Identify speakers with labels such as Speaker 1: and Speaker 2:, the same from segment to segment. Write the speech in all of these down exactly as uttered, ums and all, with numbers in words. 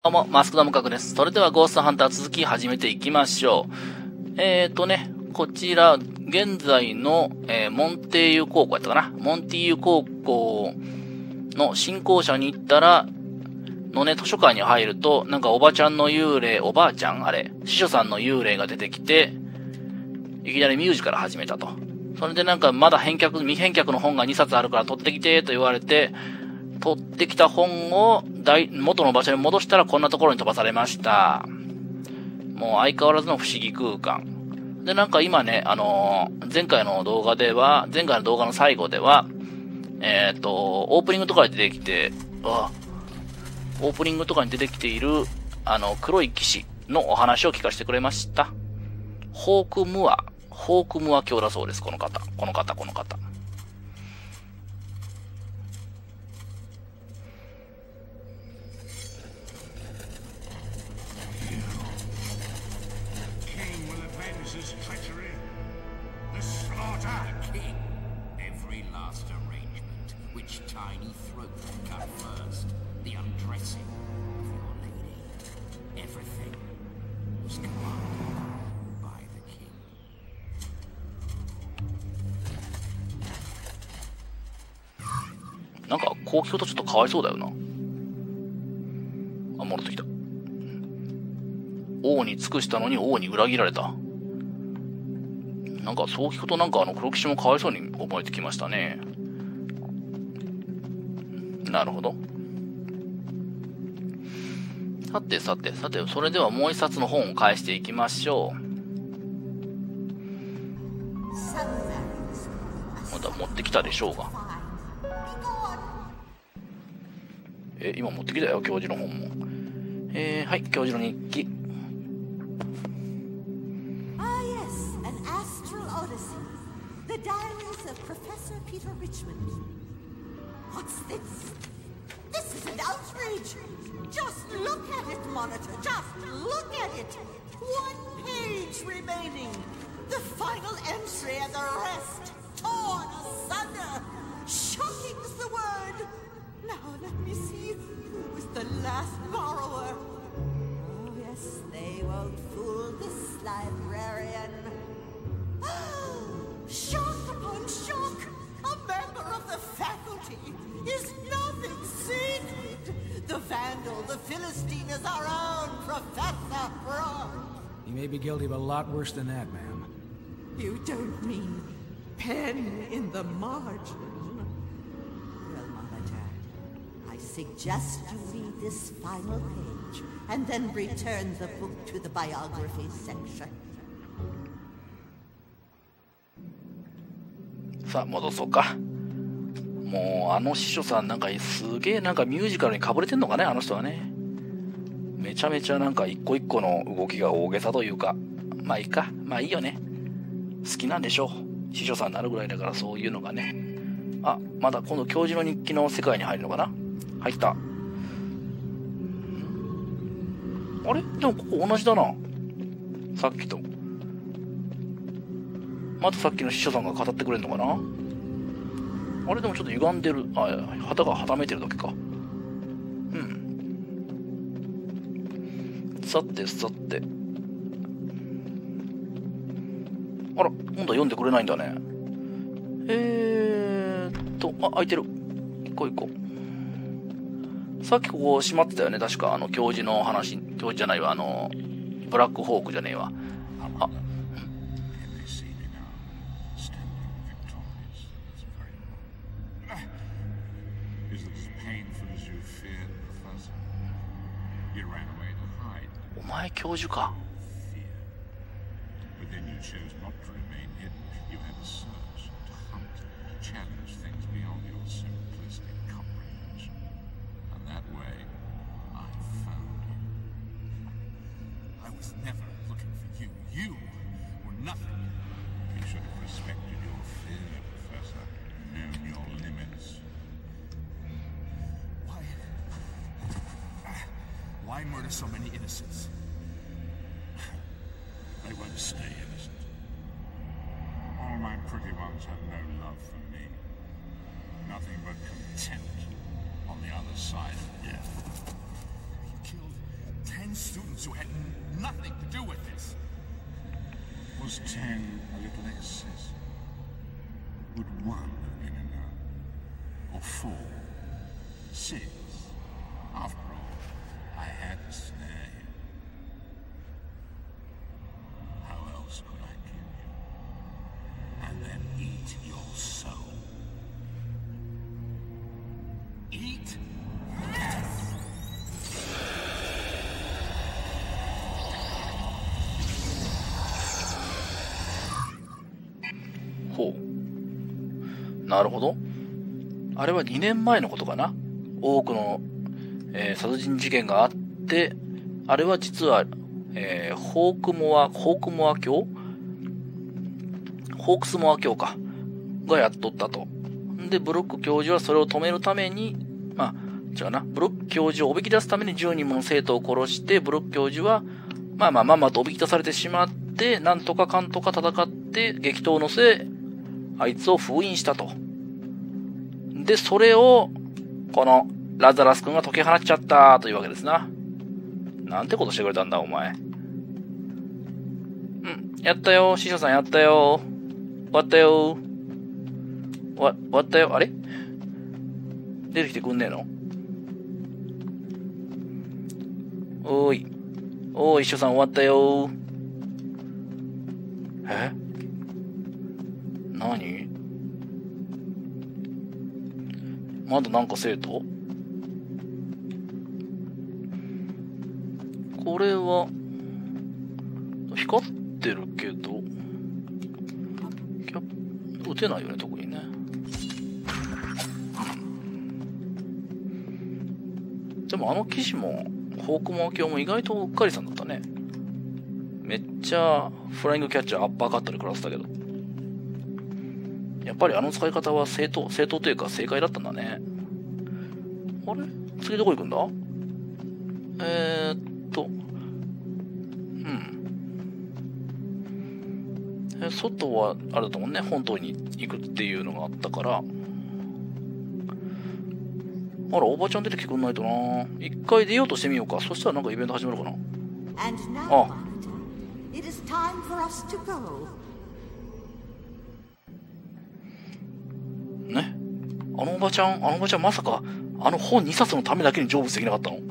Speaker 1: どうも、マスクドムカクです。それではゴーストハンター続き始めていきましょう。えーとね、こちら、現在の、えー、モンテイユ高校やったかな。モンテイユ高校の新校舎に行ったら、のね、図書館に入ると、なんかおばちゃんの幽霊、おばあちゃんあれ、司書さんの幽霊が出てきて、いきなりミュージカル始めたと。それでなんかまだ返却、未返却の本がにさつあるから取ってきて、と言われて、取ってきた本を元の場所に戻したらこんなところに飛ばされました。もう相変わらずの不思議空間。で、なんか今ね、あのー、前回の動画では、前回の動画の最後では、えっと、オープニングとかに出てきて、あ、オープニングとかに出てきている、あの、黒い騎士のお話を聞かせてくれました。ホークムア、ホークムア教だそうです、この方。この方、この方。なんか、こう聞くとちょっとかわいそうだよな。あ、戻ってきた。王に尽くしたのに王に裏切られた。なんか、そう聞くとなんかあの、黒騎士もかわいそうに思えてきましたね。なるほど。さてさて、さて、それではもう一冊の本を返していきましょう。まだ持ってきたでしょうが。え、今持ってきたよ、教授の本も。えー、はい、教授の日記。
Speaker 2: Ah, yes, an astral odyssey. The diaries of Professor Peter Richmond. What's this? This is an outrage. Just look at it, Monitor. Just look at it. One page remaining. The final entry and the rest torn asunder. Shocking's the word. Now let me see who was the last borrower. Oh yes, they won't fool this librarian. Shock upon shock! A member of the faculty is nothing sacred. The vandal, the Philistine is our own Professor Brock.
Speaker 3: He may be guilty of a lot worse than that, ma'am.
Speaker 2: You don't mean pen in the margin? Well, Monitor, I suggest you read this final page and then return the book to the biography section.
Speaker 1: さあ、戻そうか。もう、あの司書さんなんかすげえなんかミュージカルにかぶれてんのかね、あの人はね。めちゃめちゃなんか一個一個の動きが大げさというか。まあいいか。まあいいよね。好きなんでしょう。司書さんになるぐらいだからそういうのがね。あ、まだ今度教授の日記の世界に入るのかな？入った。あれ？でもここ同じだな。さっきと。またさっきの司書さんが語ってくれるのかな？あれでもちょっと歪んでる。あ、旗がはためてるだけか。うん。さてさて。あら、今度は読んでくれないんだね。えーっと、あ、開いてる。一個一個。さっきここ閉まってたよね、確か。あの、教授の話。教授じゃないわ、あの、ブラックホークじゃねえわ。あ、お前教授か。
Speaker 4: Why murder so many innocents? They won't stay innocent. All my pretty ones have no love for me. Nothing but contempt on the other side of death. You killed ten students who had nothing to do with this. Was ten a little excess? Would one have been enough? Or four? Six? After all, I had to snare him. How else could I kill you? And then eat your soul. Eat?
Speaker 1: ほう。なるほど。あれはにねんまえのことかな。多くの、えー、殺人事件があって、あれは実は、えー、ホークモア、ホークモア教ホークスモア教か。がやっとったと。で、ブロック教授はそれを止めるために、まあ、違うな。ブロック教授をおびき出すためにじゅうにんもの生徒を殺して、ブロック教授は、まあまあまあまあとおびき出されてしまって、なんとかかんとか戦って激闘の末、あいつを封印したと。で、それを、この、ラザラス君が解き放っちゃったというわけですな。なんてことしてくれたんだ、お前。うん、やったよ、師匠さんやったよ。終わったよ。終わ、終わったよ。あれ出てきてくんねえの？おーい。おーい、師匠さん終わったよ。え？何？まだなんか生徒？これは、光ってるけど、キャ撃てないよね、特にね。でもあの騎士も、ホークモア教も意外とうっかりさんだったね。めっちゃ、フライングキャッチャーアッパーカットで食らってたけど。やっぱりあの使い方は正当、正当というか正解だったんだね。あれ？次どこ行くんだ？えーっと、うん。え、外は、あれだと思うね。本島に行くっていうのがあったから。あら、おばちゃん出てきてくんないとな。一回出ようとしてみようか。そしたらなんかイベント始まるかな。あ。
Speaker 2: It is time for us to go.
Speaker 1: ね。あのおばちゃん、あのおばちゃんまさか、あの本にさつのためだけに成仏できなかったの？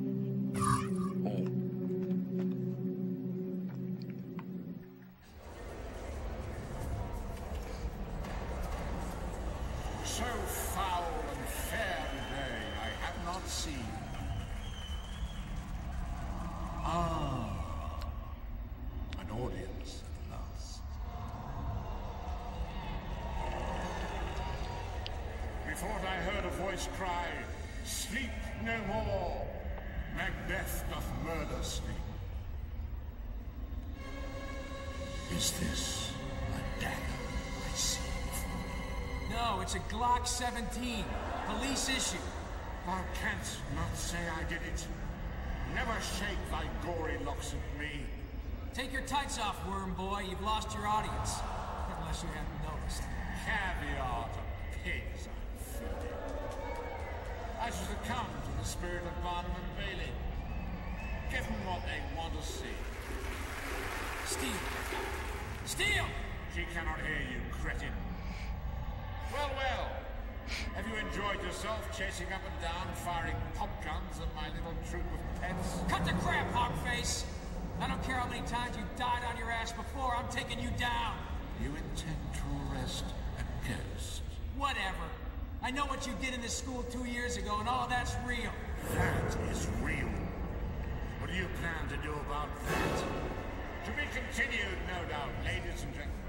Speaker 4: Methought I heard a voice cry, "Sleep no more! Macbeth doth murder sleep." Is this a dagger I see before me?
Speaker 3: No, it's a Glock seventeen. Police issue.
Speaker 4: Thou canst not say I did it. Never shake thy gory locks at me.
Speaker 3: Take your tights off, worm boy. You've lost your audience. Unless you haven't noticed.
Speaker 4: Caviar to pigs I'm feeding. I shall succumb to the spirit of Barnum and Bailey. Give them what they want to see.
Speaker 3: Steal. Steal!
Speaker 4: She cannot hear you, cretin. Well, well. Have you enjoyed yourself chasing up and down, firing pop guns at my little troop of pets?
Speaker 3: Cut the crap, hogface! I don't care how many times you died on your ass before, I'm taking you down!
Speaker 4: You intend to arrest a ghost?
Speaker 3: Whatever. I know what you did in this school two years ago, and all of that's real.
Speaker 4: That is real. What do you plan to do about that? To be continued, no doubt, ladies and gentlemen.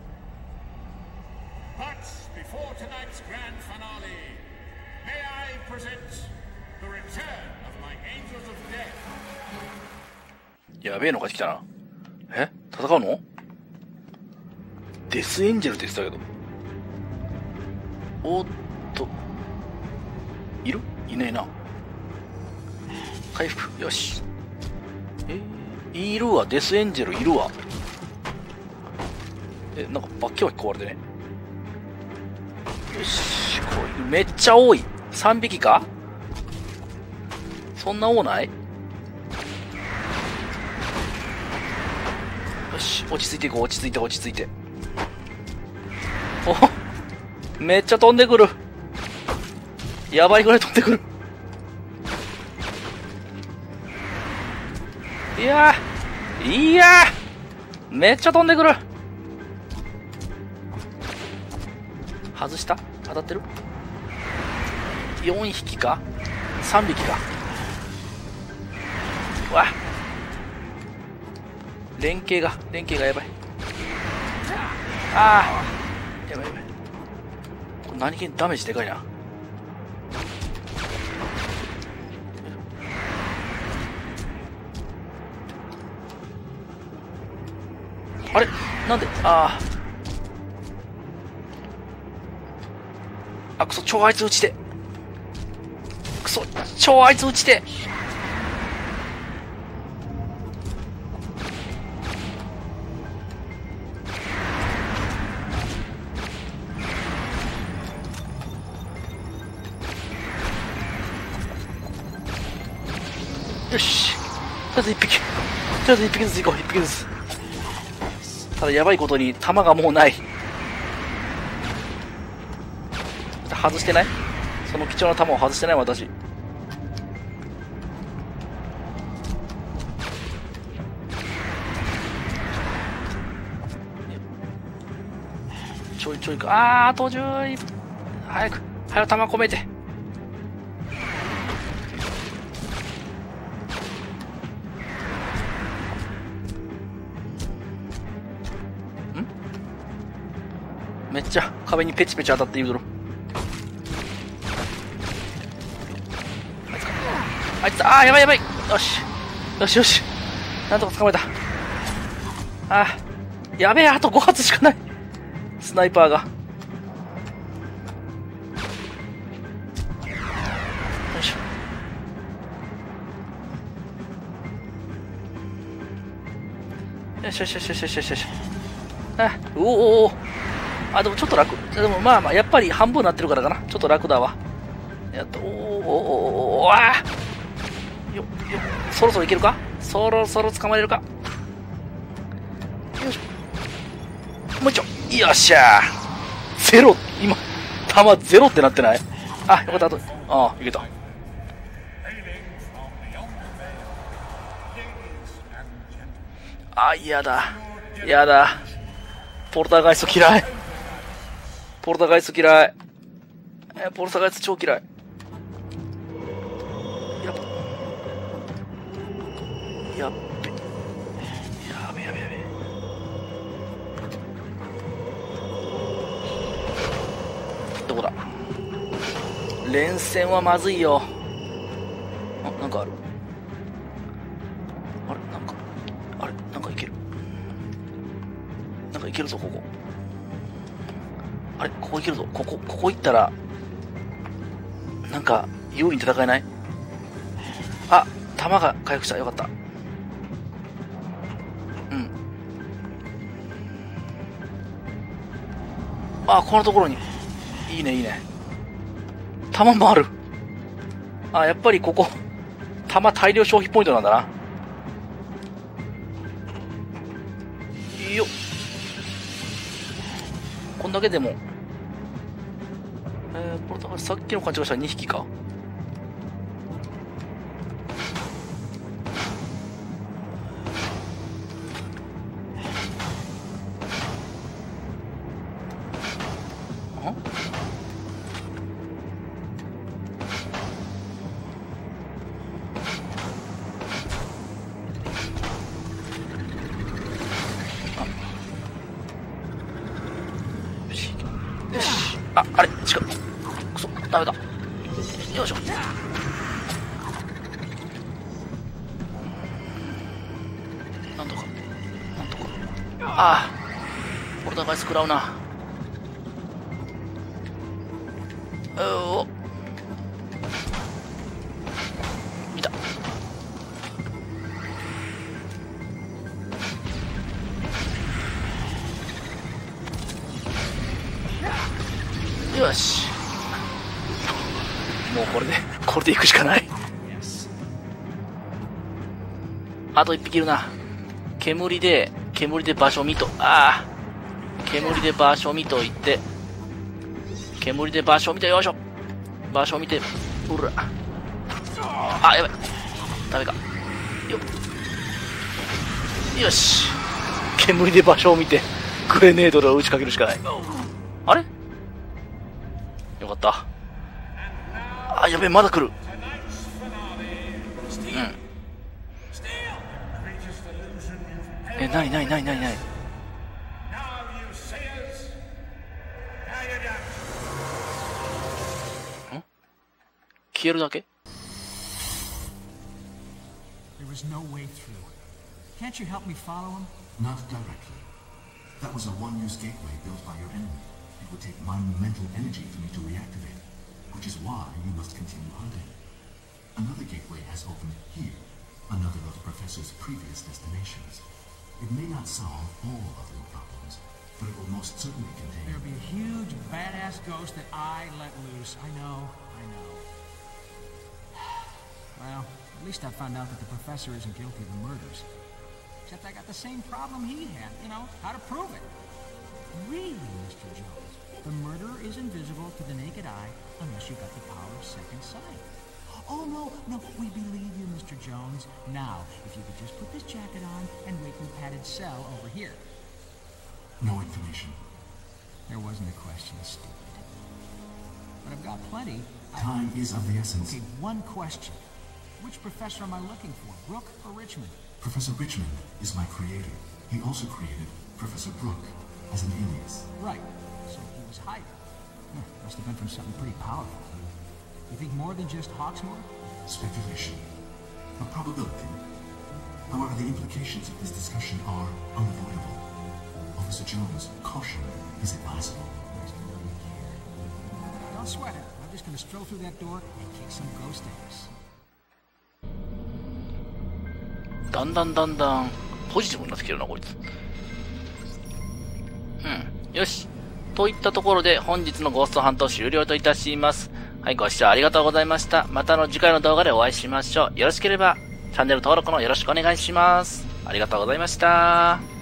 Speaker 4: But before tonight's grand finale, may I present the return of my Angels of Death.
Speaker 1: やべえのが来たな。え？戦うの？デスエンジェルって言ってたけど。おっと。いる？いねえな。回復。よし。え？いるわ。デスエンジェルいるわ。え、なんかバッキバキ壊れてね。よし。これめっちゃ多い。さんびきか？そんな多ない？ よし、落ち着いていこう、落ち着いて、落ち着いて。お、めっちゃ飛んでくる。やばいぐらい飛んでくる。いやー、いやー、めっちゃ飛んでくる。外した？当たってる？ よん 匹か？ さん 匹か。うわ、連携が、連携がやばい。ああ、やばいやばい。これ何気にダメージでかいな。あれなんで、ああ。あ、くそ、超あいつ撃ちて。くそ、超あいつ撃ちて。よし。とりあえず一匹。とりあえず一匹ずつ行こう、一匹ずつ。ただやばいことに弾がもうない。外してない？その貴重な弾を外してない私。ちょいちょいか。あー、途中、早く、早く弾込めて。めっちゃ壁にペチペチ当たっているぞ。あいつ、ああ、やばいやばい。よし。よしよし。なんとか捕まえた。ああ、やべえ、あとご発しかない。スナイパーが。よいしょ。よしよしよしよしよしよしよし。あ、おおお。あ、でもちょっと楽。でもまあまあ、やっぱり半分になってるからかな。ちょっと楽だわ。やっと、おーおーおーおー、あーよ、よ、そろそろいけるか？そろそろ捕まえるか？よいしょ。もう一丁。よっしゃー。ゼロ、今、弾ゼロってなってない？あ、よかった、あと、ああ、いけた。あ、嫌だ。嫌だ。ポルターガイスト嫌い。ポルターガイスト嫌い。え、ポルターガイスト超嫌い。やっぱ。やっべ。やべやべやべ。どこだ？連戦はまずいよ。あ、なんかある。あれなんか、あれなんかいける。なんかいけるぞ、ここ。あれここいけるぞ。ここ、ここ行ったら、なんか、優位に戦えない？あ、弾が回復した。よかった。うん。あ、このところに。いいね、いいね。弾もある。あ、やっぱりここ、弾大量消費ポイントなんだな。いいよ。こんだけでも、えー、これだからさっきの勘違いしたらにひきか。あ、あれ違う。くそ、ダメだ。よいしょ。なんとか、なんとか。ああ、ポルターガイス食らうな。うお。見た。よし。もうこれで、これで行くしかない。あと一匹いるな。煙で、 煙で場所見と、ああ。煙で場所見といて。煙で場所見て、よいしょ。場所見て、うら。あ、やばい。ダメか。よよし。煙で場所を見て、グレネードで打ちかけるしかない。あれよかった。あ、やべえ、まだ来る。うん。え、なになになになになにん消えるだけ
Speaker 3: ？There was no way through. Can't you help me follow him?
Speaker 5: Not directly. That was a one-use gateway built by your enemy. It would take monumental energy for me to reactivate, which is why you must continue hunting. Another gateway has opened here, another of the Professor's previous destinations. It may not solve all of your problems, but it will most certainly contain...
Speaker 3: There'll be a huge, badass ghost that I let loose. I know, I know. Well, at least I found out that the Professor isn't guilty of the murders. Except I got the same problem he had, you know, how to prove it. Really, Mister Jones, the murderer is invisible to the naked eye unless you got the power of second sight. Oh, no, no, we believe you, Mister Jones. Now, if you could just put this jacket on and wait in the padded cell over here.
Speaker 5: No information.
Speaker 3: There wasn't a question, stupid. But I've got plenty.
Speaker 5: Time is of the essence.
Speaker 3: Okay, one question. Which professor am I looking for, Brooke or Richmond?
Speaker 5: Professor Richmond is my creator. He also created Professor Brooke as an alias.
Speaker 3: Right. So he was hired. Huh, must have been from something pretty powerful. You think more than just Hawksmoor?
Speaker 5: Speculation. A probability. However, the implications of this discussion are unavoidable. Officer Jones, caution is advisable.
Speaker 3: Don't sweat it. I'm just gonna stroll through that door and kick some ghost ass.
Speaker 1: だんだんだんだんポジティブになってきてるなこいつ。うん。よし。といったところで本日のゴーストハント終了といたします。はい、ご視聴ありがとうございました。またの次回の動画でお会いしましょう。よろしければチャンネル登録のよろしくお願いします。ありがとうございました。